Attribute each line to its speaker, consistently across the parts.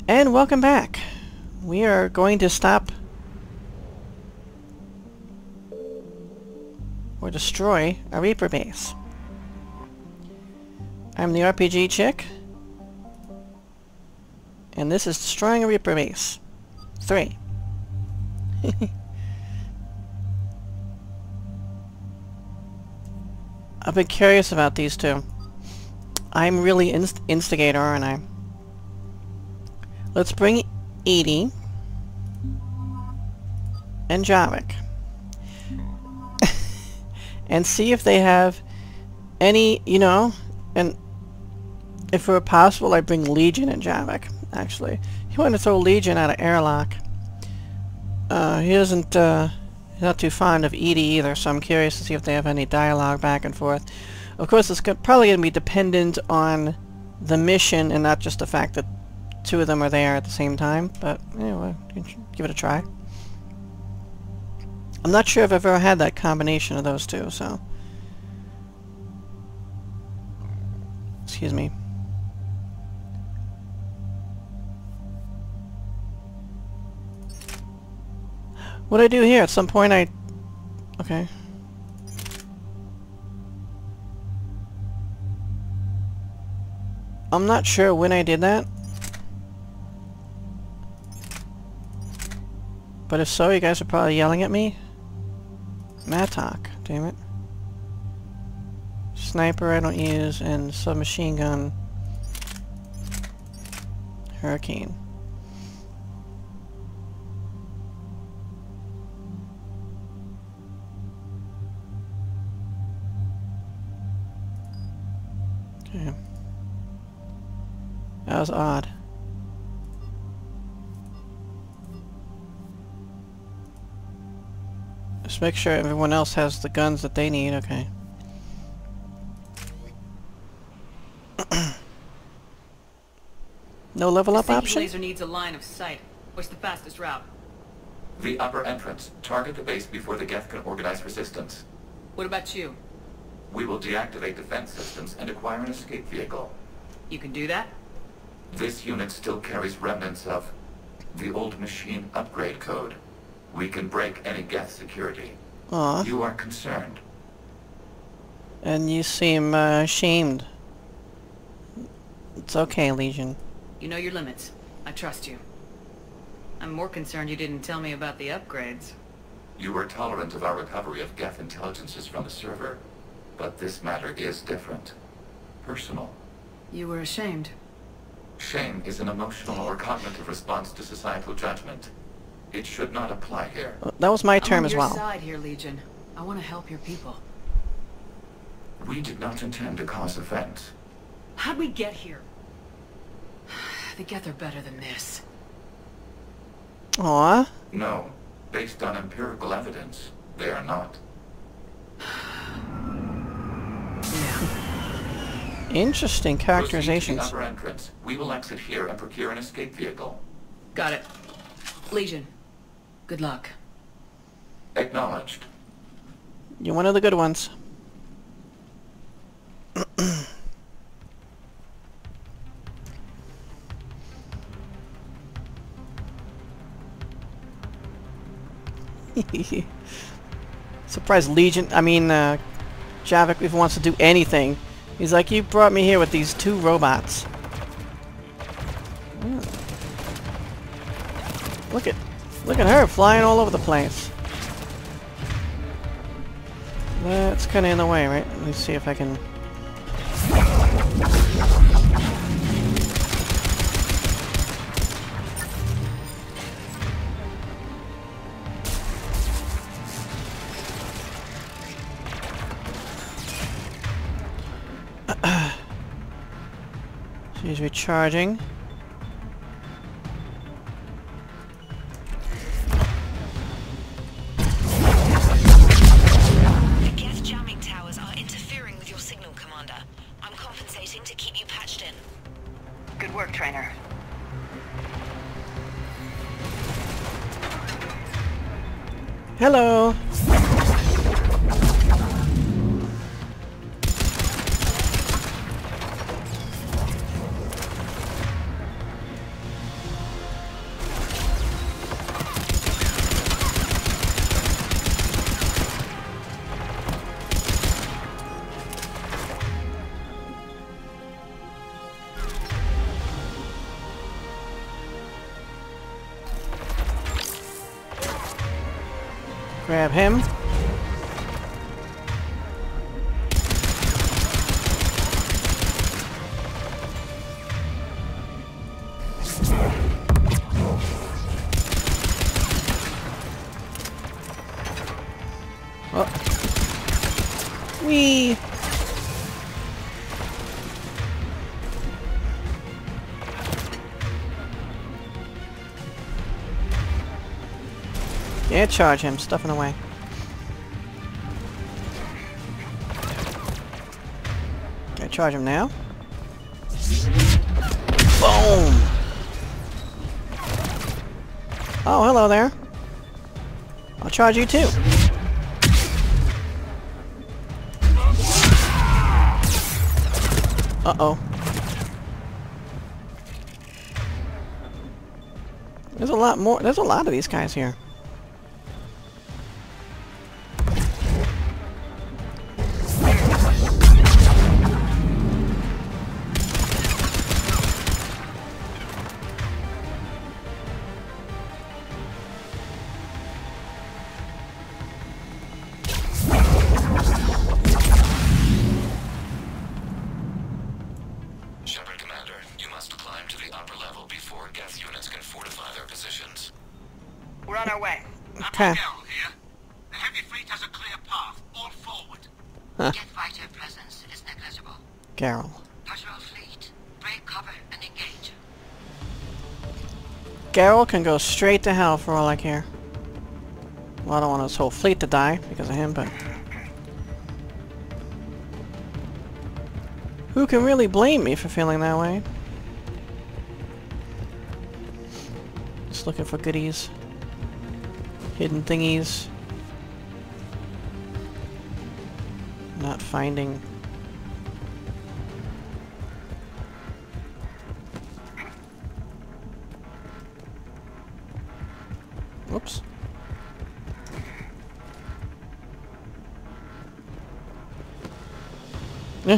Speaker 1: And welcome back. We are going to stop or destroy a Reaper base. I'm the RPG chick, and this is destroying a Reaper base 3. I've been curious about these two. I'm really instigator, aren't I? Let's bring Edie and Javik and see if they have any, you know, and if it were possible, I'd bring Legion and Javik, actually. He wanted to throw Legion out of airlock. He doesn't, he's not too fond of Edie either, so I'm curious to see if they have any dialogue back and forth. Of course, it's probably going to be dependent on the mission and not just the fact that two of them are there at the same time, but anyway, give it a try. I'm not sure if I've ever had that combination of those two, so... Excuse me. What do I do here? At some point I... Okay. I'm not sure when I did that. But if so, you guys are probably yelling at me. Mattock, damn it. Sniper I don't use, and submachine gun. Hurricane. Okay. That was odd. Just make sure everyone else has the guns that they need, okay. No level up option?
Speaker 2: Laser needs a line of sight. What's the fastest route?
Speaker 3: The upper entrance. Target the base before the Geth can organize resistance.
Speaker 2: What about you?
Speaker 3: We will deactivate defense systems and acquire an escape vehicle.
Speaker 2: You can do that?
Speaker 3: This unit still carries remnants of the old machine upgrade code. We can break any Geth security.
Speaker 1: Aw.
Speaker 3: You are concerned.
Speaker 1: And you seem ashamed. It's okay, Legion.
Speaker 2: You know your limits. I trust you. I'm more concerned you didn't tell me about the upgrades.
Speaker 3: You were tolerant of our recovery of Geth intelligences from the server, but this matter is different. Personal.
Speaker 2: You were ashamed.
Speaker 3: Shame is an emotional or cognitive response to societal judgment. It should not apply here.
Speaker 1: That was my term as well.
Speaker 2: I'm on your side here, Legion. I want to help your people.
Speaker 3: We did not intend to cause offense.
Speaker 2: How'd we get here? The Geth are better than this.
Speaker 1: Aw.
Speaker 3: No. Based on empirical evidence, they are not.
Speaker 2: Yeah.
Speaker 1: Interesting characterizations.
Speaker 3: Proceed to the upper entrance. We will exit here and procure an escape vehicle.
Speaker 2: Got it. Legion. Good luck.
Speaker 3: Acknowledged.
Speaker 1: You're one of the good ones. Surprised Legion, Javik even wants to do anything. He's like, you brought me here with these two robots. Oh. Look at her flying all over the place. That's kind of in the way, right? Let me see if I can... She's recharging.
Speaker 4: The Geth jamming towers are interfering with your signal, Commander. I'm compensating to keep you patched in.
Speaker 2: Good work, Trainer.
Speaker 1: Hello. Grab him. Oh. Whee! Yeah, charge him, stuffing away. Can I charge him now? Boom! Oh, hello there. I'll charge you too. Uh-oh. There's a lot more. There's a lot of these guys here.
Speaker 3: Shepard Commander, you must climb to the upper level before Geth units can fortify their positions.
Speaker 5: We're on our way.
Speaker 1: Okay.
Speaker 6: Carol here. The heavy fleet has a clear path. All forward.
Speaker 1: Huh.
Speaker 5: Geth fighter presence is negligible.
Speaker 1: Garrel.
Speaker 5: Patrol fleet, break cover and engage.
Speaker 1: Garrel can go straight to hell for all I care. Well, I don't want his whole fleet to die because of him, but... who can really blame me for feeling that way? Just looking for goodies. Hidden thingies. Not finding... Whoops. Yeah.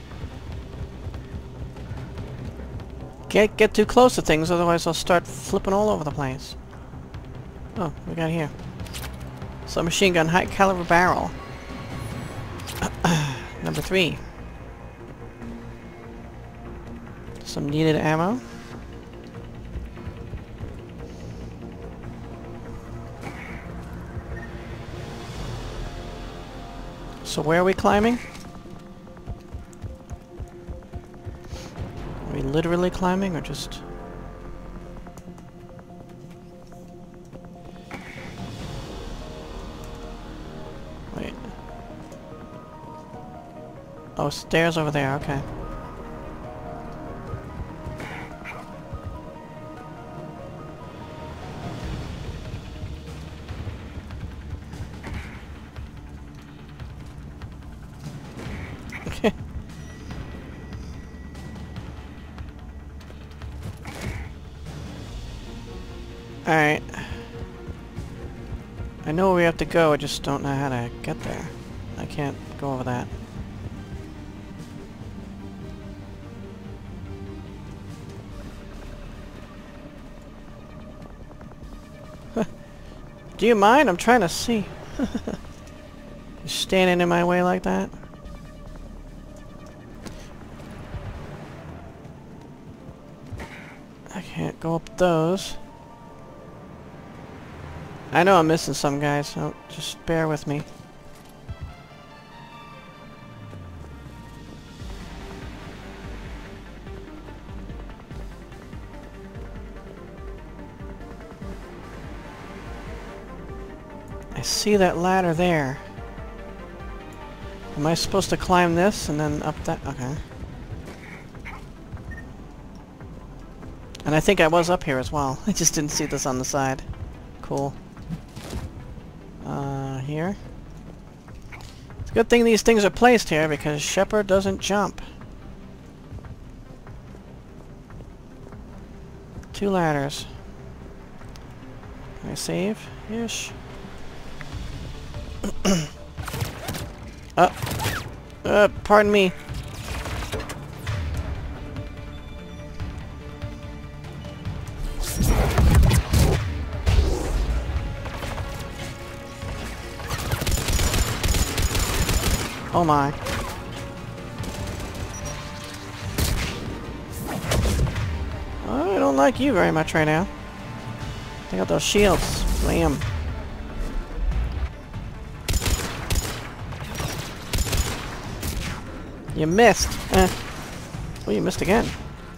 Speaker 1: Can't get too close to things, otherwise I'll start flipping all over the place. Oh, we got here. Submachine gun, high caliber barrel. Number 3. Some needed ammo. So where are we climbing? Are we literally climbing or just... wait. Oh, stairs over there, okay. Alright. I know where we have to go, I just don't know how to get there. I can't go over that. Do you mind? I'm trying to see. You're standing in my way like that? I can't go up those. I know I'm missing some guys, so just bear with me. I see that ladder there. Am I supposed to climb this and then up that? Okay. And I think I was up here as well. I just didn't see this on the side. Cool. Here. It's a good thing these things are placed here because Shepard doesn't jump. 2 ladders. Can I save? Ish. Pardon me. Oh my. I don't like you very much right now. Take out those shields. Slam. You missed. Oh, you missed again.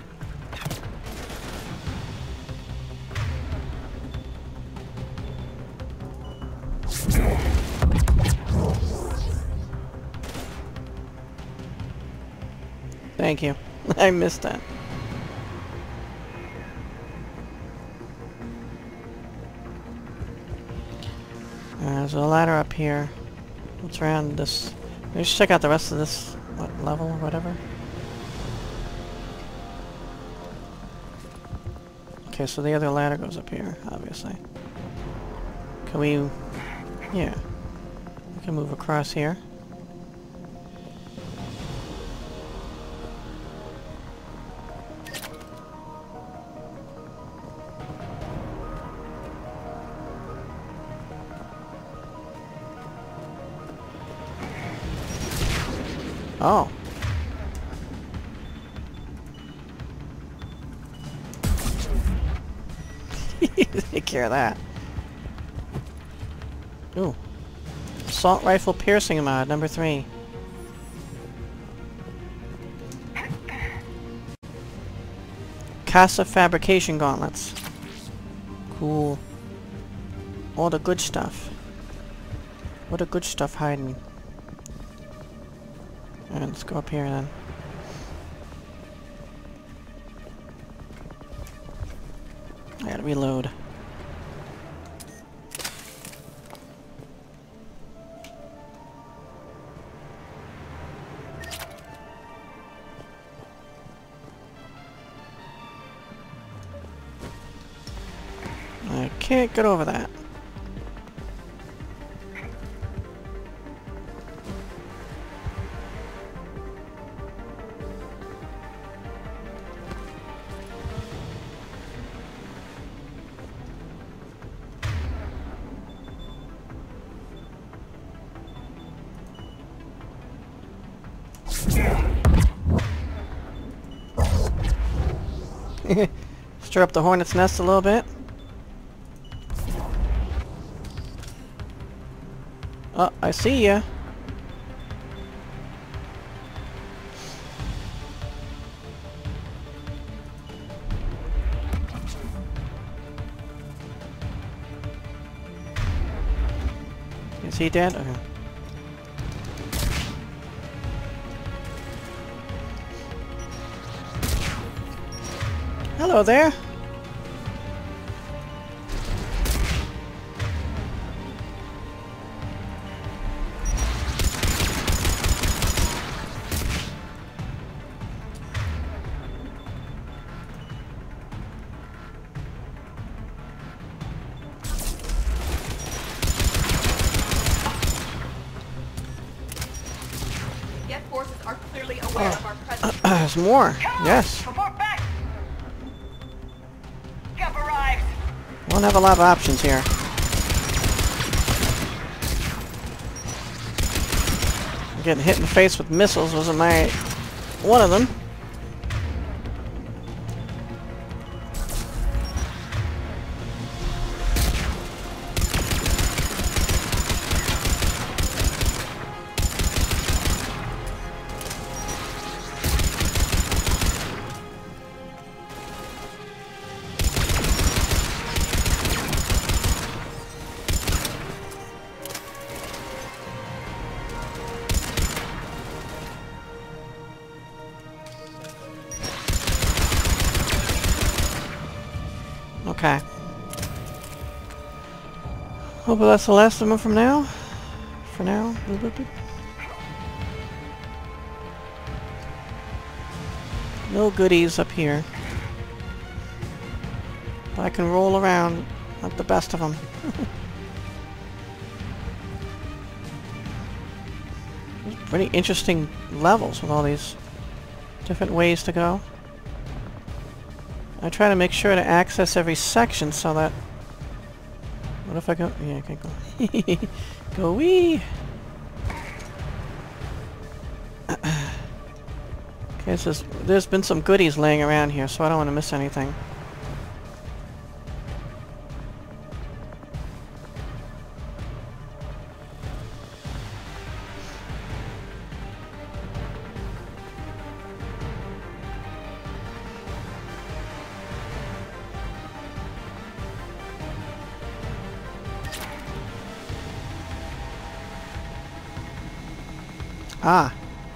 Speaker 1: Thank you. I missed that. There's a ladder up here. What's around this? Maybe we should check out the rest of this level or whatever. Okay, so the other ladder goes up here, obviously. Can we... Yeah. We can move across here. Oh. Take care of that. Ooh. Assault rifle piercing mod, number 3. Casa fabrication gauntlets. Cool. All the good stuff. What a good stuff hiding. Alright, let's go up here then. I gotta reload. I can't get over that. Stir up the hornet's nest a little bit. Oh, I see ya. Is he dead? Okay. Hello there.
Speaker 5: Yet forces are clearly aware of our presence.
Speaker 1: There's more. Yes.
Speaker 5: Report back! Gov arrives!
Speaker 1: Won't have a lot of options here. Getting hit in the face with missiles wasn't one of them. Okay. Hope that's the last of them from now. For now. No goodies up here. But I can roll around like the best of them. Pretty interesting levels with all these different ways to go. I try to make sure to access every section so that... What if I go... Yeah, I can't go... Go wee! Okay, there's been some goodies laying around here, so I don't want to miss anything. Ah.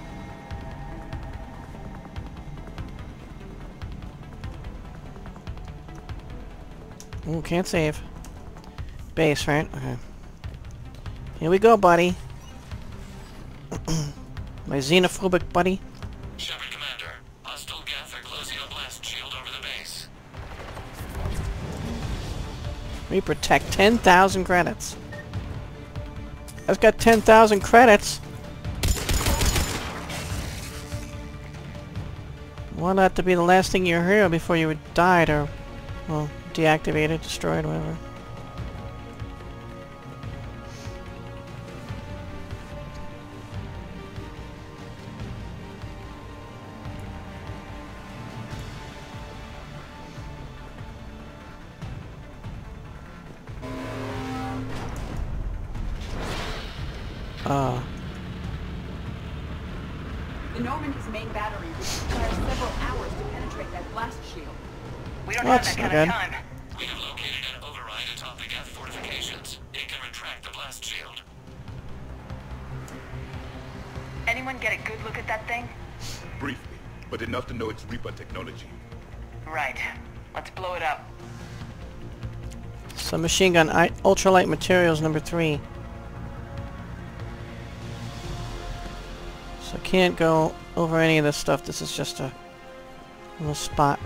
Speaker 1: Ooh, can't save. Base, right? Okay. Here we go, buddy. My xenophobic buddy.
Speaker 3: Shepard Commander, hostile Geth are closing a blast shield over the base.
Speaker 1: We protect 10,000 credits. I've got 10,000 credits. Want that to be the last thing you hear before you died or, well, deactivated, destroyed, whatever.
Speaker 5: The Normandy's main battery requires several hours to penetrate that blast shield.
Speaker 2: We don't
Speaker 1: That's
Speaker 2: have that
Speaker 1: not
Speaker 2: kind of
Speaker 1: good.
Speaker 2: time.
Speaker 3: We have located an override atop the Geth fortifications. It can retract the blast shield.
Speaker 2: Anyone get a good look at that thing?
Speaker 7: Briefly, but enough to know it's Reaper technology.
Speaker 2: Right. Let's blow it up.
Speaker 1: Some machine gun ultralight materials number 3. So can't go over any of this stuff. This is just a little spot.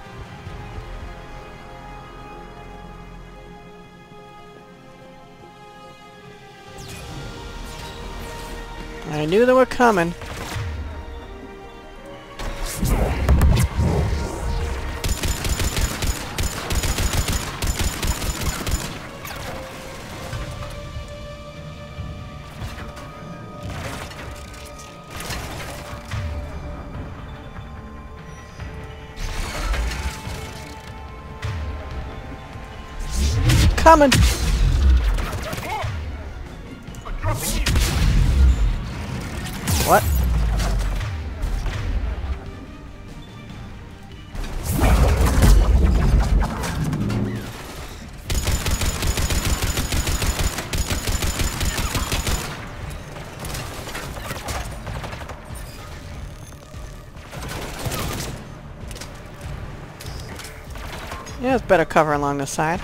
Speaker 1: I knew they were coming. Coming! What? Yeah, it's better cover along the side.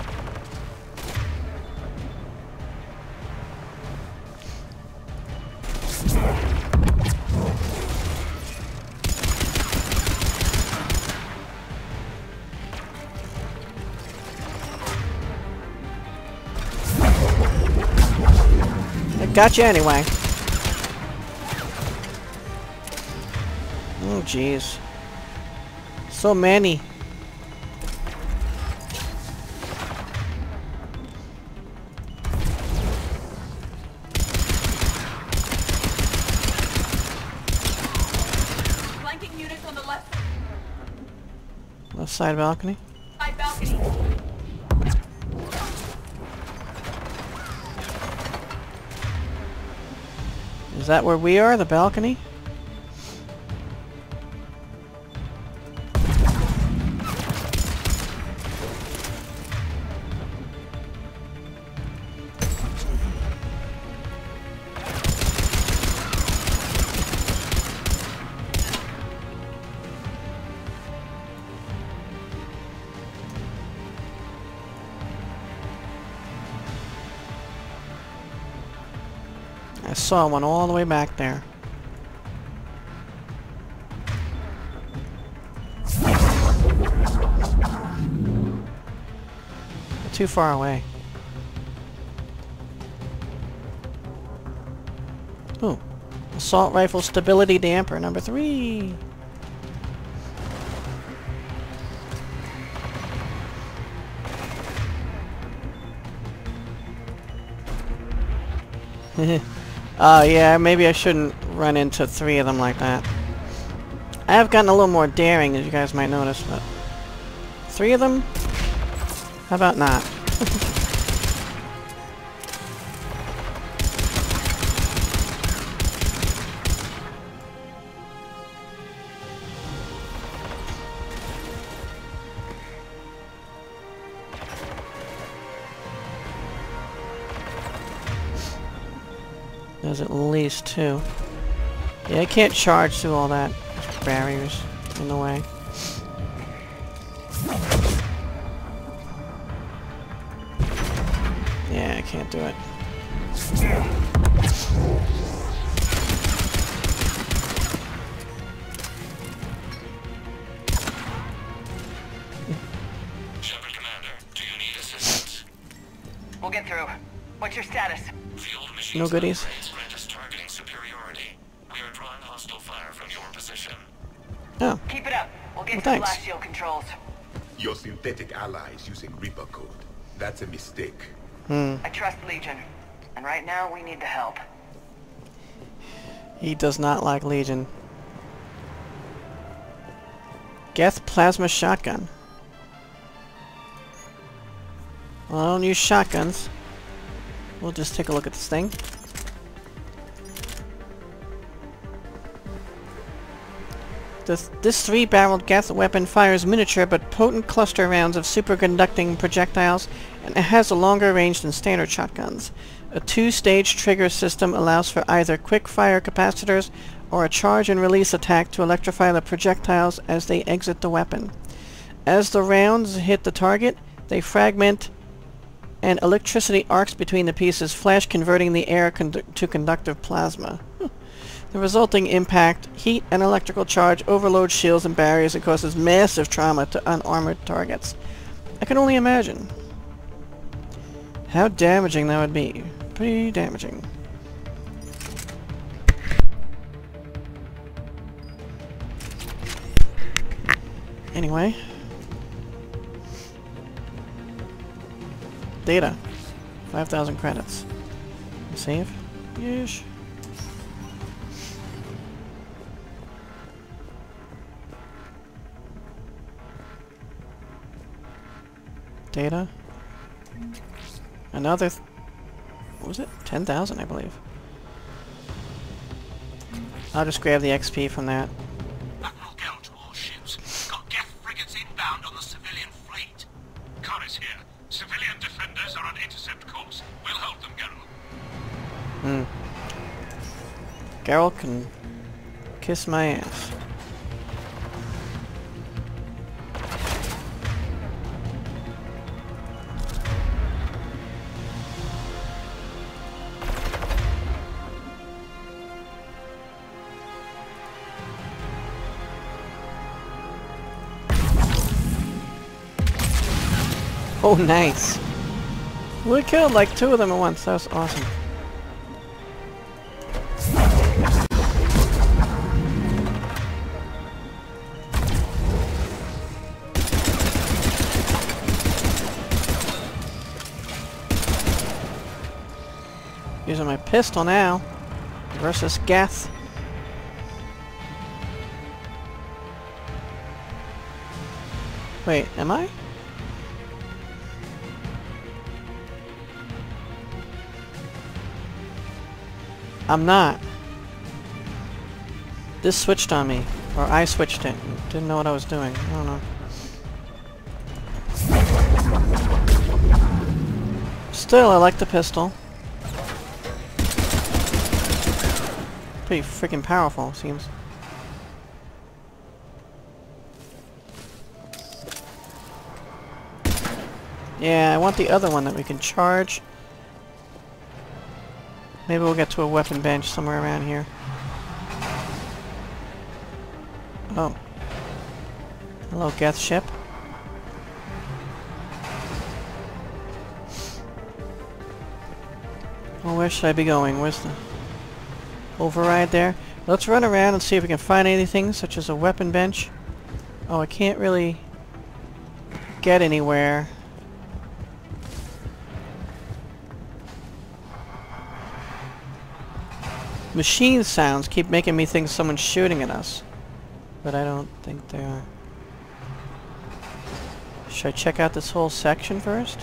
Speaker 1: Gotcha anyway. Oh jeez. So many.
Speaker 5: Flanking units on the left
Speaker 1: Left side balcony.
Speaker 5: side balcony.
Speaker 1: Is that where we are? The balcony? I saw one all the way back there. Too far away. Ooh. Assault rifle stability damper number 3. Oh yeah, maybe I shouldn't run into 3 of them like that. I have gotten a little more daring, as you guys might notice, but 3 of them? How about not? There's at least 2. Yeah, I can't charge through all that. There's barriers in the way. Yeah, I can't do it.
Speaker 8: Shepard Commander, do you need assistance?
Speaker 2: We'll get through. What's your status?
Speaker 8: The old machines
Speaker 1: No goodies.
Speaker 8: upgrades grant us targeting superiority. We are drawing hostile fire from your position.
Speaker 1: Oh,
Speaker 2: Keep it up. We'll get
Speaker 1: Well,
Speaker 2: to the
Speaker 1: thanks.
Speaker 2: blast shield controls.
Speaker 7: Your synthetic allies using Reaper code. That's a mistake.
Speaker 2: I trust Legion. And right now, we need the help.
Speaker 1: he does not like Legion. Geth plasma shotgun. Well, I don't use shotguns. We'll just take a look at this thing. This 3-barreled Geth weapon fires miniature but potent cluster rounds of superconducting projectiles, and it has a longer range than standard shotguns. A 2-stage trigger system allows for either quick-fire capacitors or a charge and release attack to electrify the projectiles as they exit the weapon. As the rounds hit the target, they fragment and electricity arcs between the pieces, flash converting the air to conductive plasma. The resulting impact, heat, and electrical charge overload shields and barriers and causes massive trauma to unarmored targets. I can only imagine how damaging that would be. Pretty damaging. Anyway. Data. 5,000 credits. Save? Yeesh. Data. Another... what was it? 10,000, I believe. I'll just grab the XP from that.
Speaker 6: Admiral Geralt to all ships. Got Geth frigates inbound on the civilian fleet.
Speaker 7: Khan is here. Civilian defenders are on intercept course. We'll help them, Geralt.
Speaker 1: Geralt can kiss my ass. Oh, nice. We killed like 2 of them at once. That was awesome. Using my pistol now versus Geth. Wait, am I? I'm not. This switched on me. Or I switched it. Didn't know what I was doing. I don't know. Still, I like the pistol. Pretty freaking powerful, seems. Yeah, I want the other one that we can charge. Maybe we'll get to a weapon bench somewhere around here. Oh. Hello, Geth ship. Oh, where should I be going? Where's the override there? Let's run around and see if we can find anything, such as a weapon bench. Oh, I can't really get anywhere. Machine sounds keep making me think someone's shooting at us. but I don't think they are. Should I check out this whole section first?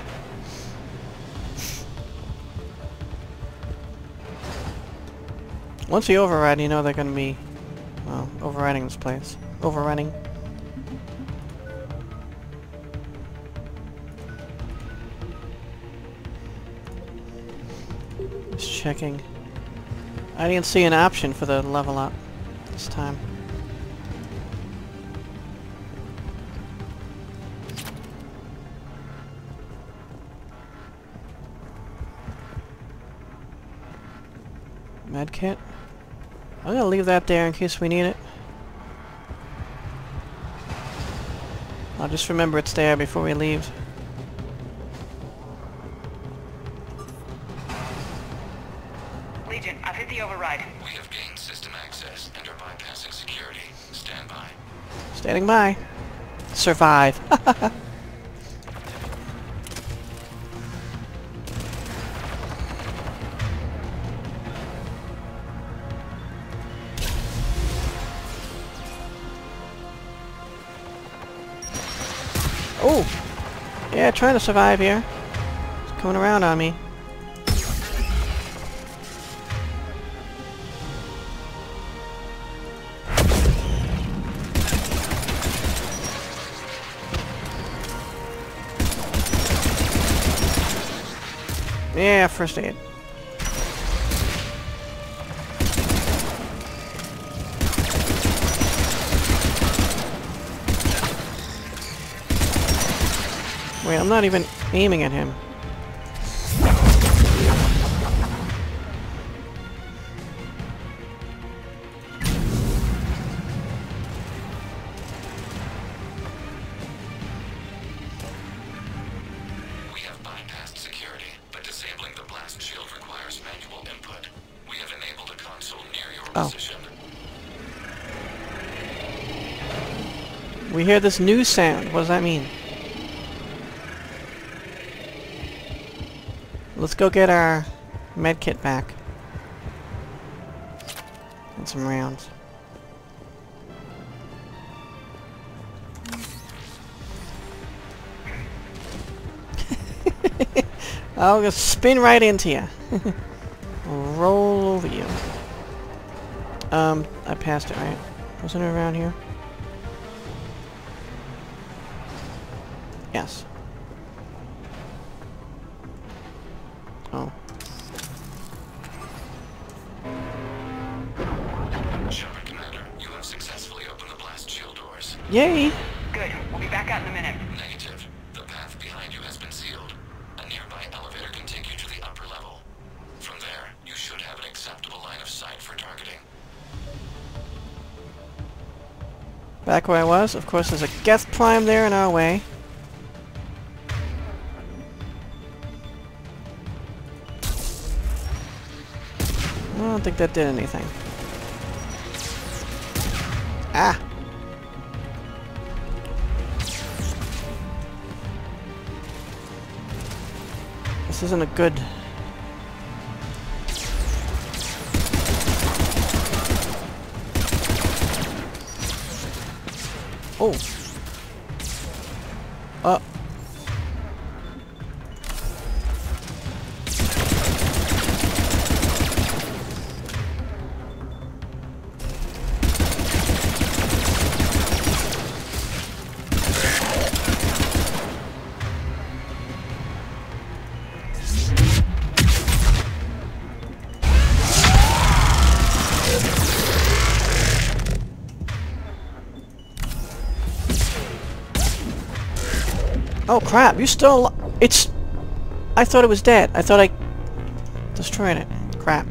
Speaker 1: Once you override, you know they're gonna be, well, overriding this place. Overrunning. Just checking. I didn't see an option for the level up this time. Medkit. I'm gonna leave that there in case we need it. I'll just remember it's there before we leave.
Speaker 2: Legion, I've hit the override.
Speaker 8: We have gained system access and are bypassing security. Stand by.
Speaker 1: Standing by. Survive. Oh! Yeah, trying to survive here. It's coming around on me. Yeah, first aid. Wait, I'm not even aiming at him.
Speaker 8: We have bypassed security, but disabling the blast shield requires manual input. We have enabled a console near your position.
Speaker 1: We hear this new sound. What does that mean? Let's go get our medkit back. And some rounds. I'll just spin right into you. Roll over you. I passed it, right? Wasn't it around here? Yes. Oh.
Speaker 8: Shepard Commander, you have successfully opened the blast shield doors.
Speaker 1: Yay!
Speaker 2: Good. We'll be back out in a minute.
Speaker 8: Negative. The path behind you has been sealed. A nearby elevator can take you to the upper level. From there, you should have an acceptable line of sight for targeting.
Speaker 1: Back where I was. Of course, there's a Geth Prime there in our way. I don't think that did anything. Ah! This isn't a good... Oh! Oh crap, you still... It's... I thought it was dead. I thought I destroyed it. Crap.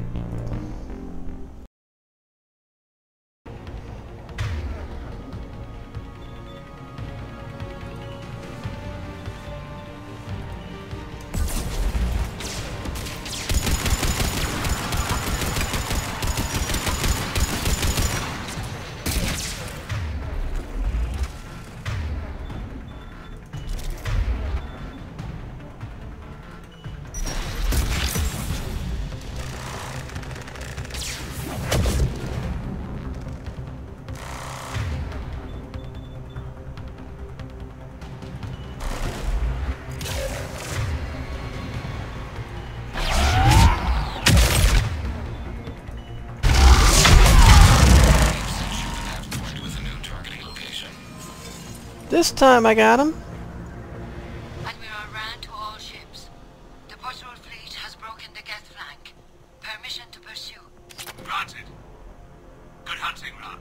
Speaker 1: This time I got him.
Speaker 9: Admiral Rand to all ships. The patrol fleet has broken the Geth flank. Permission to pursue.
Speaker 7: Granted. Good hunting, Ran.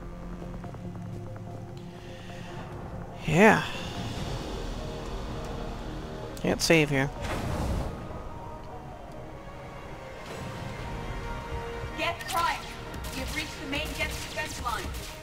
Speaker 1: Yeah. Can't save here.
Speaker 5: Geth Prime, you've reached the main Geth defense line.